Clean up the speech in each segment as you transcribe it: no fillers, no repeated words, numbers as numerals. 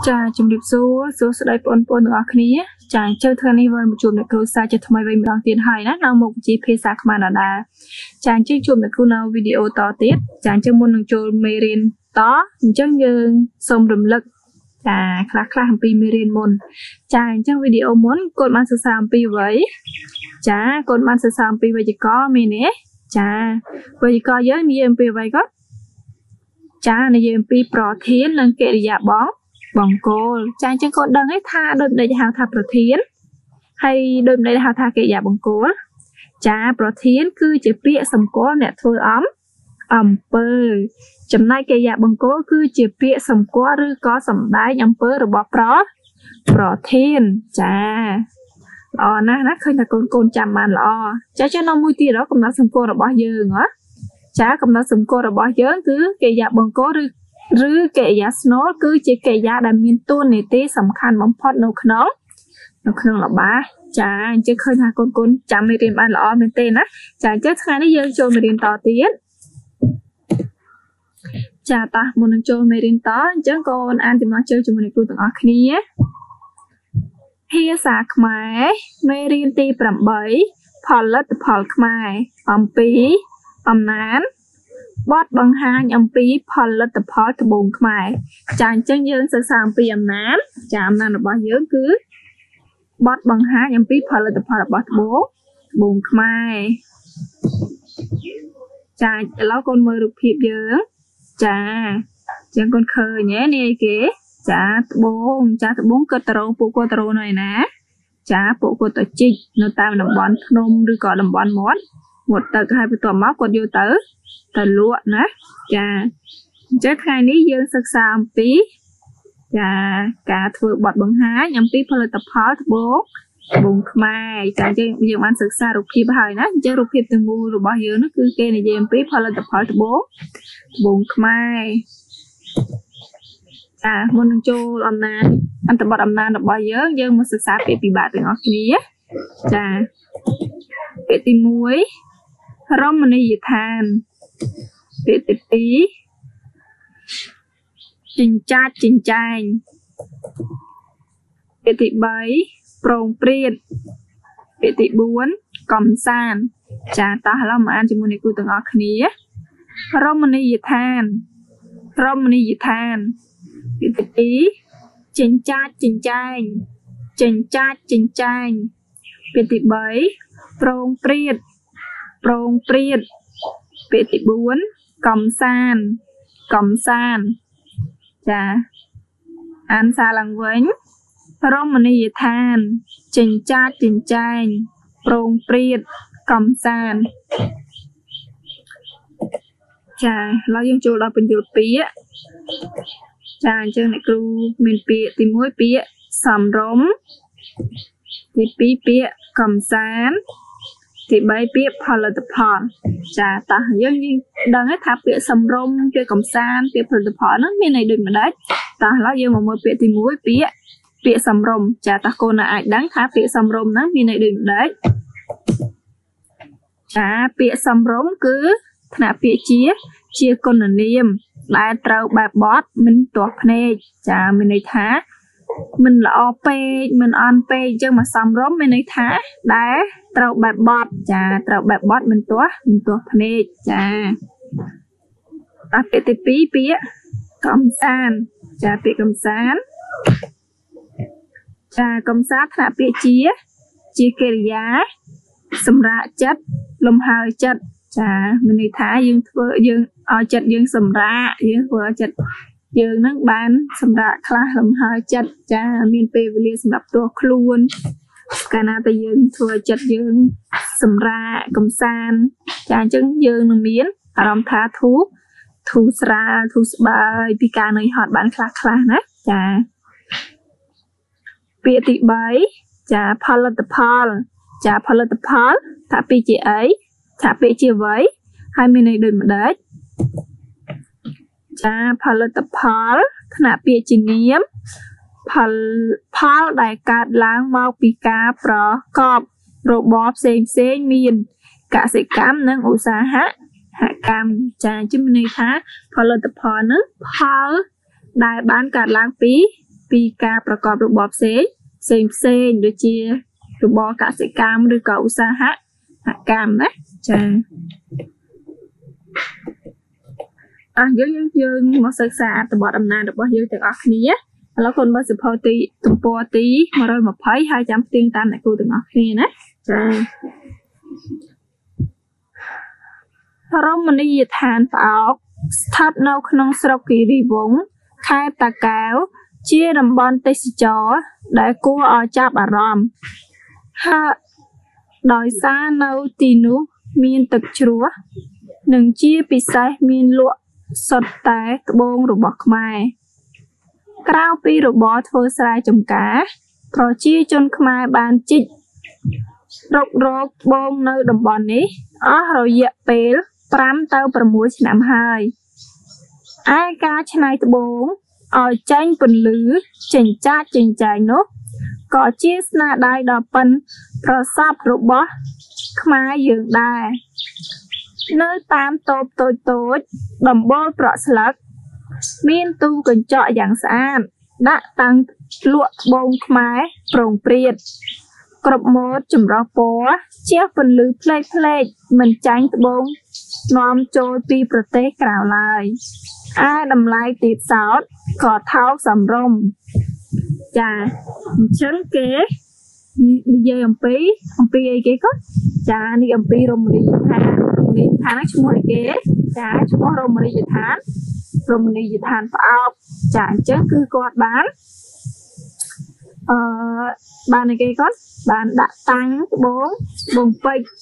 ចាជំរាបសួរស្ដីបងប្អូនទាំងអស់គ្នាចាចូលថ្ងៃនេះវិញជួបអ្នកគ្រូសាស្ត្រជាថ្មីវិញម្ដងទៀតហើយណានៅមុខវិជ្ជាភាសាខ្មែរដដែលចាអញ្ចឹងជួបអ្នកគ្រូនៅវីដេអូតទៀតចាអញ្ចឹងមុននឹងចូលមេរៀនតអញ្ចឹងយើងសូមរំលឹកចាខ្លះអំពីមេរៀនមុនចាអញ្ចឹងវីដេអូមុនកូនបានសិក្សាអំពីអ្វីចាកូនបានសិក្សាអំពីវេយ្យាករណ៍មានទេចាវេយ្យាករណ៍យើងនិយាយអំពីអ្វីគាត់ចានិយាយអំពីប្រធាននិងកិរិយាបង្គោលចាអញ្ចឹងកូនដឹងទេថាដូចម្ដេចហៅថាប្រធានហើយដូចម្ដេចហៅថាកិរិយាបង្គោលចាប្រធានគឺជាពាក្យសម្គាល់អ្នកធ្វើអំពើចំណែកកិរិយាបង្គោលគឺជាពាក្យសម្គាល់ឬក៏សម្ដែងអំពើរបស់ប្រធានចាល្អណាស់ណាឃើញថាកូនចាំបានល្អចាចុះនៅមួយទៀតកំណត់សម្គាល់របស់យើងហ៎ចាកំណត់សម្គាល់របស់យើងគឺកិរិយាបង្គោលឬកិរិយាស្នូលគឺជាកិរិយាដែលមានតួនាទីសំខាន់បំផុតនៅក្នុងល្បះចាអញ្ចឹងឃើញថាកូនចាំមេរៀនបានល្អមែនទេណាចាអញ្ចឹងថ្ងៃនេះយើងចូលមេរៀនតទៀតចាតោះមុននឹងចូលមេរៀនតអញ្ចឹងកូនអានចំណងជើងជាមួយនឹងគ្រូទាំងអស់គ្នាភាសាខ្មែរមេរៀនទី8ផលិតផលខ្មែរអំពីអំណាចបទបង្ហាញអំពីផលិតផលត្បូងខ្មែរចាអញ្ចឹងយើងសិក្សាអំពីអំណាចចាអំណាចរបស់យើងគឺបទបង្ហាញអំពីផលិតផលរបស់ត្បូងខ្មែរចាឥឡូវកូនមើលរូបភាពយើងចាអញ្ចឹងកូនឃើញនេះអីគេចាត្បូងគាត់ទៅរកពួកគាត់ទៅរកនៅឯណាចាពួកគាត់ទៅជីកនៅតាមតំបន់ភ្នំឬក៏តំបន់មាត់ទឹកហើយបន្ទាប់មកគាត់យកទៅលក់ណាចាអញ្ចឹងថ្ងៃនេះយើងសិក្សាអំពីចាការធ្វើបទបង្ហាញអំពីផលិតផលត្បូងខ្មែរចាអញ្ចឹងយើងបានសិក្សារូបភាពហើយណាអញ្ចឹងរូបភាពទាំងមូលរបស់យើងនោះគឺគេនិយាយអំពីផលិតផលត្បូងខ្មែរចាមុននឹងចូលអំណាចអន្តបទអំណាចរបស់យើងមកសិក្សាពាក្យពិបាកទាំងអស់គ្នាចាពាក្យទី1រមណីយដ្ឋានពាក្យទី2ចិញ្ចាចចិញ្ចែងពាក្យទី3ប្រងព្រាតពាក្យទី4កំសាន្តចាតោះឥឡូវមកអានជាមួយនឹងគ្រូទាំងអស់គ្នារមណីយដ្ឋានពាក្យទី2ចិញ្ចាចចិញ្ចែងពាក្យទី3ប្រងព្រាតពាក្យទី4កំសាន្តចាអានសារឡើងវិញរមណីយដ្ឋានចិញ្ចាចចិញ្ចែងប្រងព្រាតកំសាន្តចាឥឡូវយើងចូលដល់បញ្យលពាក្យចាអញ្ចឹងអ្នកគ្រូមានពាក្យទី1ពាក្យសំរុំទី2ពាក្យកំសាន្តទី3ពាក្យផលិតផលចាតោះយើងដឹងថាពាក្យសំរុំពាក្យកំសាន្តពាក្យផលិតផលហ្នឹងមានន័យដូចម្ដេចតោះឥឡូវយើងមកមើលពាក្យទី1ពាក្យសំរុំចាតោះកូនអាចដឹងថាពាក្យសំរុំហ្នឹងមានន័យដូចម្ដេចចាពាក្យសំរុំគឺថ្នាក់ពាក្យជាគុណនាមដែលត្រូវបែបបទមិនទាស់ភ្នែកចាមានន័យថាមិនល្អពេកមិនអន់ពេកអញ្ចឹងមកសំរុំមានន័យថាដែលត្រូវបែបបទចាត្រូវបែបបទមិនទាស់ភ្នែកចាតោះពាក្យទី2ពាក្យកំសាន្តចាពាក្យកំសាន្តចាកំសាន្តថ្នាក់ពាក្យជាកិរិយាសម្រាប់ចិត្តលំហើចិត្តចាមានន័យថាយើងឲ្យចិត្តយើងសម្រាប់យើងធ្វើឲ្យចិត្តយើងនឹងបានសម្រាប់ខ្លះលំហើចិត្តចាមានពេលវេលាសម្រាប់ផ្ទាល់ខ្លួនកាលណាតែយើងធ្វើឲ្យចិត្តយើងសម្រាប់កំសាន្តចាអញ្ចឹងយើងនឹងមានអារម្មណ៍ថាធូរស្រាលធូរស្បើយពីការនឿយហត់បានខ្លះណាចាពាក្យទី3ចាផលិតផលថាពាក្យជាអីថាពាក្យជាអ្វីហើយមានន័យដូចម្ដេចចាផលិតផលថ្នាក់ពាក្យជានាមផលដែលកើតឡើងមកពីការប្រកបរបរផ្សេងមានកសិកម្មនិងឧស្សាហកម្មចាជំនឿថាផលិតផលនឹងផលដែលបានកើតឡើងពីពីការប្រកបរបរផ្សេងដូចជារបរកសិកម្មឬក៏ឧស្សាហកម្មណាចាយើងមកសិក្សាអត្ថបទអំណាចរបស់យើងទាំងអស់គ្នាឥឡូវកូនមើលសៀវភៅទីទំព័រទី120ហើយចាំផ្ទៀងតាមអ្នកគ្រូទាំងអស់គ្នាណាចារមណីយដ្ឋានផ្អោកស្ថិតនៅក្នុងស្រុកគិរីវង្សខេត្តតាកែវជាតំបន់ទេសចរណ៍ដែលគួរឲ្យចាប់អារម្មណ៍ហើយដោយសារនៅទីនោះមានទឹកជ្រោះនិងជាពិសេសមានលក់សុទ្ធតែត្បូងរបស់ខ្មែរក្រៅពីរបរធ្វើស្រែចម្ការប្រជាជនខ្មែរបានជីករកត្បូងនៅតំបន់នេះអស់រយៈពេល5ទៅ6ឆ្នាំហើយឯការច្នៃត្បូងឲ្យចេញពន្លឺចិញ្ចាចចិញ្ចែងនោះក៏ជាស្នាដៃដ៏ប៉ិនប្រសប់របស់ខ្មែរយើងដែរនៅតាមតូបតូចដំបូលប្រក់ស្លឹកមានទូកញ្ចក់យ៉ាងស្អាតដាក់តាំងលក់ត្បូងខ្មែរប្រងព្រាតគ្រប់ម៉ូដចម្រុះពណ៌ជះពន្លឺផ្លេកមិនចាញ់ត្បូងនាំចូលពីប្រទេសក្រៅឡើយឯតម្លៃទាបសោតក៏ថោកសមរម្យចាអញ្ចឹងគេនិយាយអំពីអីគេក៏ចានេះអំពីរមណីយដ្ឋានហ្នឹងឈ្មោះអីគេចាឈ្មោះរមណីយដ្ឋានផ្អោកចាអញ្ចឹងគឺគាត់បានបានអីគេគាត់បានដាក់តាំងត្បូងពេជ្រ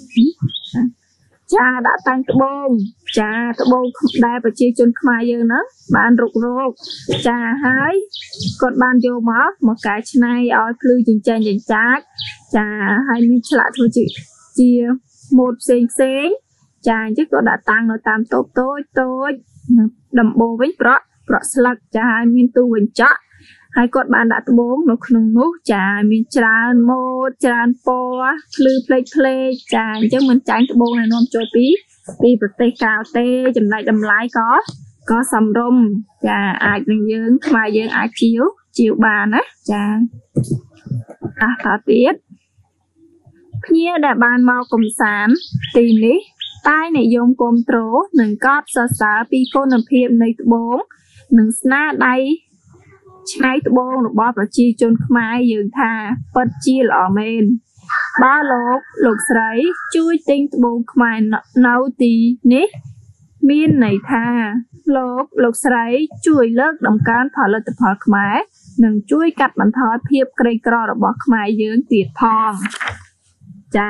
ចាដាក់តាំងត្បូងដែលប្រជាជនខ្មែរយើងហ្នឹងបានរកចាហើយគាត់បានយកមកកែច្នៃឲ្យភ្លឺចិញ្ចែងចិញ្ចាចចាហើយមានឆ្លាក់ធ្វើជាម៉ូដផ្សេងចាអញ្ចឹងគាត់ដាក់តាំងនៅតាមតូបតូចដំបូលវិញប្រក់ស្លឹកចាហើយមានទូកញ្ចក់ហើយគាត់បានដាក់ត្បូងនៅក្នុងនោះចាមានច្រើនម៉ូដច្រើនពណ៌ភ្លឺផ្លេកចាអញ្ចឹងមិនចាញ់ត្បូងដែលនាំចូលពីប្រទេសក្រៅទេចំណែកតម្លៃក៏សមរម្យចាអាចនឹងយើងខ្មែរយើងអាចជាវបានណាចាតទៀតភ្ញៀវដែលបានមកកំសាន្តទីនេះតែនិយមគាំទ្រនិងកោតសរសើរពីគុណភាពនៃត្បូងនិងស្នាដៃច្នៃត្បូងរបស់ប្រជាជនខ្មែរយើងថាពិតជាល្អមែនបើលោកស្រីជួយទិញត្បូងខ្មែរនៅទីនេះមានន័យថាលោកស្រីជួយលើកតម្កើងផលិតផលខ្មែរនិងជួយកាត់បន្ថយភាពក្រីក្ររបស់ខ្មែរយើងទៀតផងចា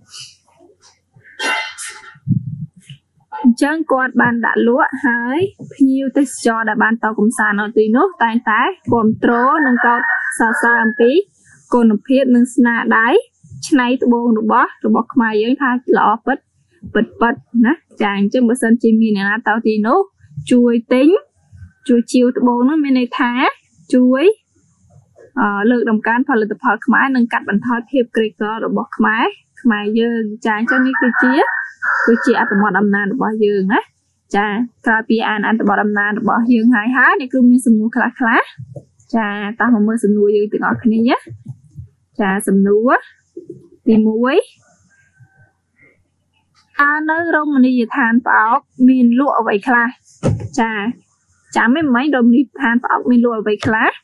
អញ្ចឹងគាត់បានដាក់លក់ហើយភ្ញៀវទេសចរដែលបានទៅកំសាន្តនៅទីនោះតែងតែគាំទ្រនិងកោតសរសើរអំពីគុណភាពនិងស្នាដៃច្នៃត្បូងរបស់ខ្មែរយើងថាល្អពិតណាចាអញ្ចឹងបើសិនជាមានអ្នកណាទៅទីនោះជួយទិញជួយជាវត្បូងនោះមានន័យថាជួយលើកតម្កើងផលិតផលខ្មែរនិងកាត់បន្ថយភាពក្រីក្ររបស់ខ្មែរយើងចាអញ្ចឹងនេះគឺជាអត្ថបទអំណាចរបស់យើងណាចាក្រោយពីអានអត្ថបទអំណាចរបស់យើងហើយនេះគឺមានសំណួរខ្លះចាតោះមកមើលសំណួរយើងទាំងអស់គ្នាចាសំណួរទី1នៅរមណីយដ្ឋានផ្អោកមានលក់អ្វីខ្លះចាចាំមិនរមណីយដ្ឋានផ្អោកមានលក់អ្វីខ្លះ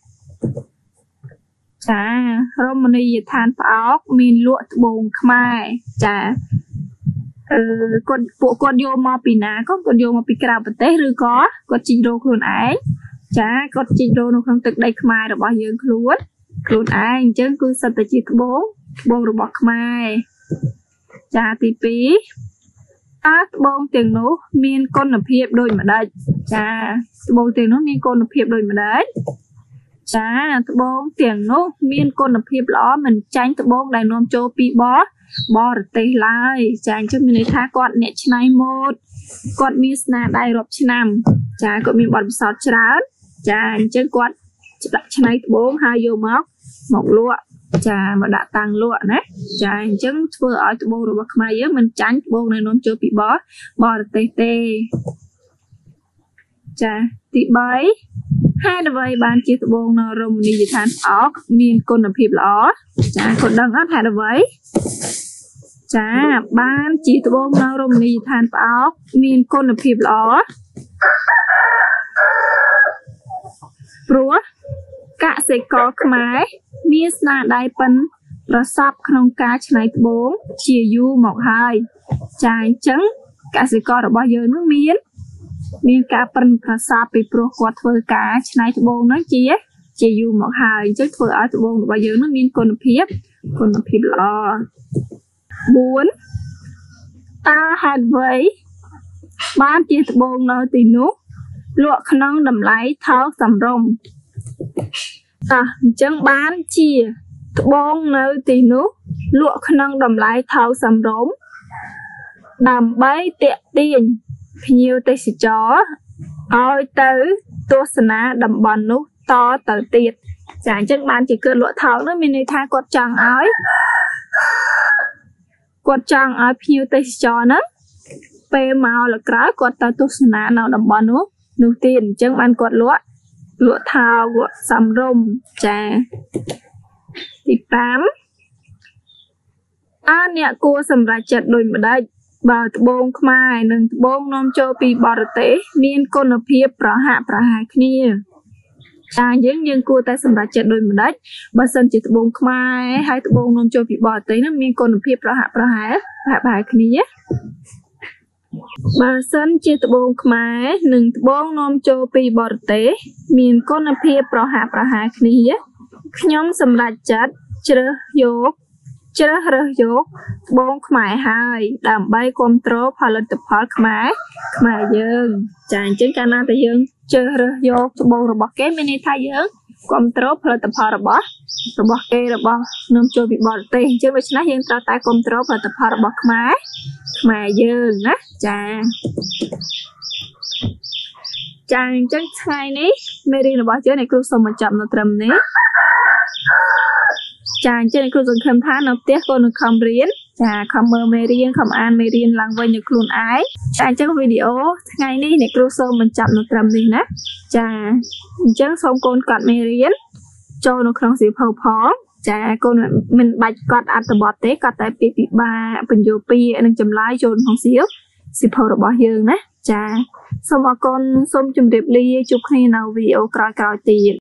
ចារមណីយដ្ឋានផ្អោកមានលក់ត្បូងខ្មែរចាគាត់យកមកពីណាគាត់យកមកពីក្រៅប្រទេសឬក៏គាត់ជីករកខ្លួនឯងចាគាត់ជីករកនៅក្នុងទឹកដីខ្មែររបស់យើងខ្លួនឯងអញ្ចឹងគឺសិតតែជាត្បូងរបស់ខ្មែរចាទី2ត្បូងទាំងនោះមានគុណភាពដូចម្ដេចចាត្បូងទាំងនោះមានគុណភាពដូចម្ដេចចាត្បូងទាំងនោះមានគុណភាពល្អមិនចាញ់ត្បូងដែលនាំចូលពីបរទេសឡើយចាអញ្ចឹងមានន័យថាគាត់អ្នកច្នៃម៉ូដគាត់មានស្នាដៃរាប់ឆ្នាំចាគាត់មានបទពិសោធន៍ច្រើនចាអញ្ចឹងគាត់ច្នៃត្បូងហើយយកមកលក់ចាមកដាក់តាំងលក់ណាចាអញ្ចឹងធ្វើឲ្យត្បូងរបស់ខ្មែរយើងមិនចាញ់ត្បូងដែលនាំចូលពីបរទេសទេចាទី3 hai đứa vậy bạn chia bông nó rồng đi về than óc miền con ở phim lỏ chả còn đang ắt hai đứa vậy chả bạn chia bông nó rồng đi về than óc miền con ở phim lỏ rúa cả sẽ có máy miền na đại phânประสบក្នុងការឆ្នៃត្បូងជាយូរមកហើយចាអញ្ចឹងកសិកររបស់យើងនឹងមានការប៉ិនប្រសពពីព្រោះគាត់ធ្វើការឆ្នៃត្បូងហ្នឹងជាយូរមកហើយអញ្ចឹងធ្វើឲ្យត្បូងរបស់យើងនឹងមានគុណភាពល្អ4តើហេតុអ្វីបានជាត្បូងនៅទីនោះលក់ក្នុងតម្លៃថោកសម្រម្យអញ្ចឹងបានជាត្បូងនៅទីនោះលក់ក្នុងតម្លៃថោកសម្រម្យដើម្បីទាក់ទាញភ្ញៀវទេសចរឲ្យទៅទស្សនាតំបន់នោះតទៅទៀតចាអញ្ចឹងបានជាគឺលក់ថោកនោះមានន័យថាគាត់ចង់ឲ្យភ្ញៀវទេសចរហ្នឹងពេលមកលើក្រោយគាត់ទៅទស្សនានៅតំបន់នោះទៀតអញ្ចឹងបានគាត់លក់ថោកលក់សមរម្យចាទី5អ្នកគួរសម្រេចចិត្តដូចម្ដេចបើត្បូងខ្មែរនិងត្បូងនាំចូលពីបរទេសមានគុណភាពប្រហាក់ប្រហែលគ្នាចាយើងគួរតែសម្រេចចិត្តដូចម្ដេចបើសិនជាត្បូងខ្មែរហើយត្បូងនាំចូលពីបរទេសនោះមានគុណភាពប្រហាក់ប្រហែលគ្នាបើសិនជាត្បូងខ្មែរនិងត្បូងនាំចូលពីបរទេសមានគុណភាពប្រហាក់ប្រហែលគ្នាខ្ញុំសម្រេចចិត្តជ្រើសរើសយកត្បូងខ្មែរហើយដើម្បីគ្រប់គ្រងផលិតផលខ្មែរយើងចាអញ្ចឹងកាលណាតែយើងជ្រើសរើសយកត្បូងរបស់គេមានន័យថាយើងគ្រប់គ្រងផលិតផលរបស់គេរបស់នាំចូលពីបរទេសអញ្ចឹងដូច្នេះយើងត្រូវតែគ្រប់គ្រងផលិតផលរបស់ខ្មែរយើងណាចាអញ្ចឹងថ្ងៃនេះមេរៀនរបស់យើងអ្នកគ្រូសូមបញ្ចប់នៅត្រឹមនេះចាអញ្ចឹងគ្រូសង្ឃឹមថានៅផ្ទះកូននឹងខំរៀនចាខំមើលមេរៀនខំអានមេរៀនឡើងវិញនៅខ្លួនឯងចាអញ្ចឹងវីដេអូថ្ងៃនេះអ្នកគ្រូសូមបញ្ចប់នៅត្រឹមនេះណាចាអញ្ចឹងសូមកូនកត់មេរៀនចូលនៅក្នុងសៀវភៅផងចាកូនមិនបាច់កត់អត្ថបទទេកត់តែពាក្យពិបាកបញ្យោពាក្យនិងចម្លើយចូលក្នុងសៀវភៅរបស់យើងណាចាសូមអរគុណសូមជម្រាបលាជួបគ្នានៅវីដេអូក្រោយៗទៀត